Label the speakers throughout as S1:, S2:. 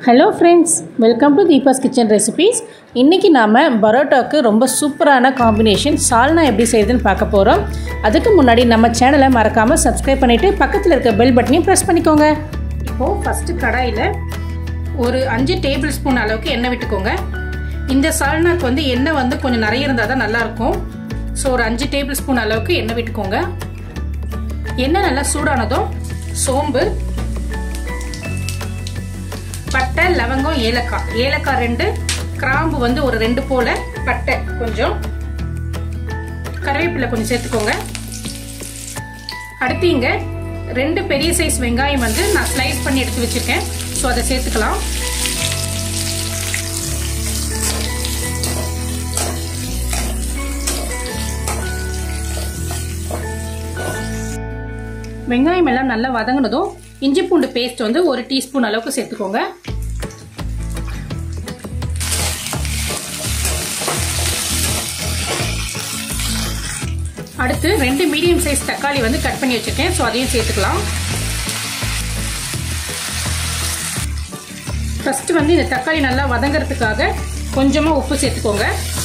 S1: Hello friends, welcome to Deepa's kitchen recipes. இன்றைக்கி நாம் பரோட்டாவுக்கு ரொம்ப சூப்பரான காம்பினேஷன் சால்னா எப்படி செய்யுதுன்னு பார்க்க போகிறோம். அதுக்கு முன்னாடி நம்ம சேனலை மறக்காமல் சப்ஸ்கிரைப் பண்ணிவிட்டு பக்கத்தில் இருக்க பெல் பட்டனையும் ப்ரெஸ் பண்ணிக்கோங்க. இப்போது ஃபஸ்ட்டு கடாயில் ஒரு 5 டேபிள் ஸ்பூன் அளவுக்கு எண்ணெய் விட்டுக்கோங்க. இந்த சால்னாக்கு எண்ணெய் கொஞ்சம் நிறைய இருந்தால் தான் நல்லாயிருக்கும். ஸோ ஒரு 5 டேபிள் ஸ்பூன் அளவுக்கு எண்ணெய் விட்டுக்கோங்க. எண்ணெய் நல்லா சூடானதும் சோம்பு, பட்டை, லவங்கம், ஏலக்காய் 2, கிராம்பு ஒரு 2 போல, பட்டை கொஞ்சம், கருவேப்பிலை கொஞ்சம் சேர்த்துக்கோங்க. அடுத்து இங்க 2 பெரிய சைஸ் வெங்காயம் நான் ஸ்லைஸ் பண்ணி எடுத்து வச்சிருக்கேன். ஸோ அதை சேர்த்துக்கலாம். வெங்காயம் எல்லாம் நல்லா வதங்கினதும் இஞ்சி பூண்டு பேஸ்ட் 1 டீஸ்பூன் அளவுக்கு சேர்த்துக்கோங்க. அடுத்து 2 மீடியம் சைஸ் தக்காளி கட் பண்ணி வச்சிருக்கேன். ஸோ அதையும் சேர்த்துக்கலாம். ஃபர்ஸ்ட் இந்த தக்காளி நல்லா வதங்கிறதுக்காக கொஞ்சமா உப்பு சேர்த்துக்கோங்க.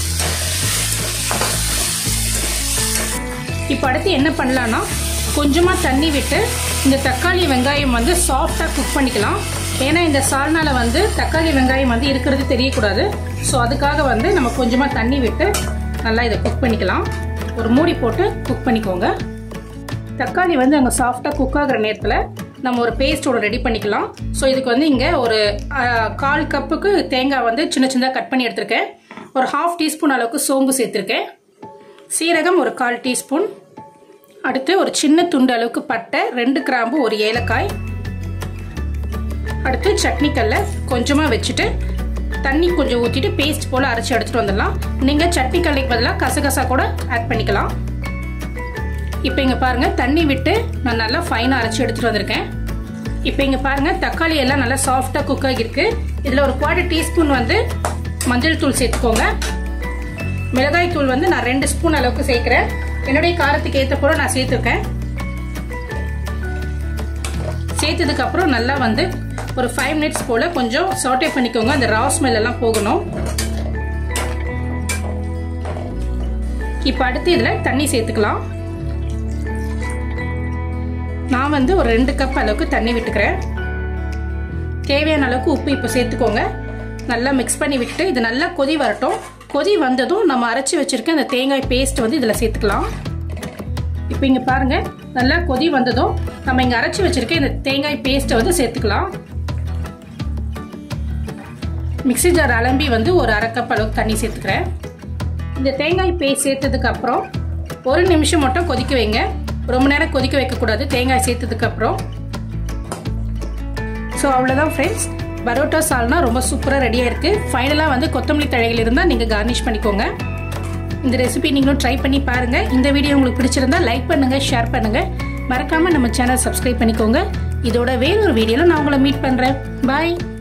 S1: இப்போ அடுத்து என்ன பண்ணலாம்னா, கொஞ்சமா தண்ணி விட்டு இந்த தக்காளி வெங்காயம் சாஃப்டா குக் பண்ணிக்கலாம். ஏன்னா இந்த சால்னால தக்காளி வெங்காயம் இருக்கிறது தெரியக்கூடாது. ஸோ அதுக்காக நம்ம கொஞ்சமா தண்ணி விட்டு நல்லா இதை குக் பண்ணிக்கலாம். ஒரு மூடி போட்டு குக் பண்ணிக்கோங்க. தக்காளி அங்கே சாஃப்டா குக் ஆகிற நேரத்தில் நம்ம ஒரு பேஸ்டோட ரெடி பண்ணிக்கலாம். ஸோ இதுக்கு இங்கே ஒரு 1/4 கப்புக்கு தேங்காய் சின்ன சின்னதாக கட் பண்ணி எடுத்திருக்கேன். ஒரு 1/2 டீஸ்பூன் அளவுக்கு சோம்பு சேர்த்துருக்கேன். சீரகம் ஒரு 1/4 டீஸ்பூன். அடுத்து ஒரு சின்ன துண்டு அளவுக்கு பட்டை, 2 கிராம்பு, 1 ஏலக்காய். அடுத்து சட்னி கல்லை கொஞ்சமா வச்சுட்டு தண்ணி கொஞ்சம் ஊற்றிட்டு பேஸ்ட் போல அரைச்சி எடுத்துட்டு வந்துடலாம். நீங்க சட்னி கல்லைக்கு பதிலாக கசகசா கூட ஆட் பண்ணிக்கலாம். இப்போ இங்க பாருங்க, தண்ணி விட்டு நான் நல்லா ஃபைனா அரைச்சி எடுத்துட்டு வந்திருக்கேன். இப்போ இங்க பாருங்க, தக்காளி எல்லாம் நல்லா சாஃப்டா குக் ஆகிருக்கு. இதுல ஒரு 1/4 டீஸ்பூன் மஞ்சள் தூள் சேர்த்துக்கோங்க. மிளகாய் தூள் நான் 2 ஸ்பூன் அளவுக்கு சேர்க்கிறேன். என்னுடைய காரத்துக்கு ஏற்ற போல நான் சேர்த்துருக்கேன். சேர்த்ததுக்கு அப்புறம் நல்லா ஒரு 5 மினிட்ஸ் போல கொஞ்சம் சாட்டே பண்ணிக்கோங்க. அந்த ரா ஸ்மெல் எல்லாம் போகணும். இப்போ அடுத்து இதுல தண்ணி சேர்த்துக்கலாம். நான் ஒரு 2 கப் அளவுக்கு தண்ணி விட்டுக்கிறேன். தேவையான அளவுக்கு உப்பு இப்போ சேர்த்துக்கோங்க. நல்லா மிக்ஸ் பண்ணி விட்டு இது நல்லா கொதி வரட்டும். கொதி வந்ததும் நம்ம அரைச்சி வச்சிருக்க அந்த தேங்காய் பேஸ்ட் இதில் சேர்த்துக்கலாம். இப்போ இங்கே பாருங்க, நல்லா கொதி வந்ததும் நம்ம இங்கே அரைச்சி வச்சிருக்க இந்த தேங்காய் பேஸ்ட்டை சேர்த்துக்கலாம். மிக்ஸி ஜார் அலம்பி ஒரு 1/2 கப் அளவுக்கு தண்ணி சேர்த்துக்கிறேன். இந்த தேங்காய் பேஸ்ட் சேர்த்ததுக்கு அப்புறம் 1 நிமிஷம் மட்டும் கொதிக்க வைங்க. ரொம்ப நேரம் கொதிக்க வைக்கக்கூடாது தேங்காய் சேர்த்ததுக்கு அப்புறம். ஸோ அவ்வளோதான் ஃப்ரெண்ட்ஸ், பரோட்டா சால்னா ரொம்ப சூப்பராக ரெடியாக இருக்குது. ஃபைனலாக கொத்தமல்லி தழைகள் இருந்தால் நீங்கள் கார்னிஷ் பண்ணிக்கோங்க. இந்த ரெசிபி நீங்களும் ட்ரை பண்ணி பாருங்கள். இந்த வீடியோ உங்களுக்கு பிடிச்சிருந்தா லைக் பண்ணுங்கள், ஷேர் பண்ணுங்கள். மறக்காமல் நம்ம சேனல் சப்ஸ்கிரைப் பண்ணிக்கோங்க. இதோட வேறொரு வீடியோவில் நான் உங்களை மீட் பண்ணுறேன். பாய்.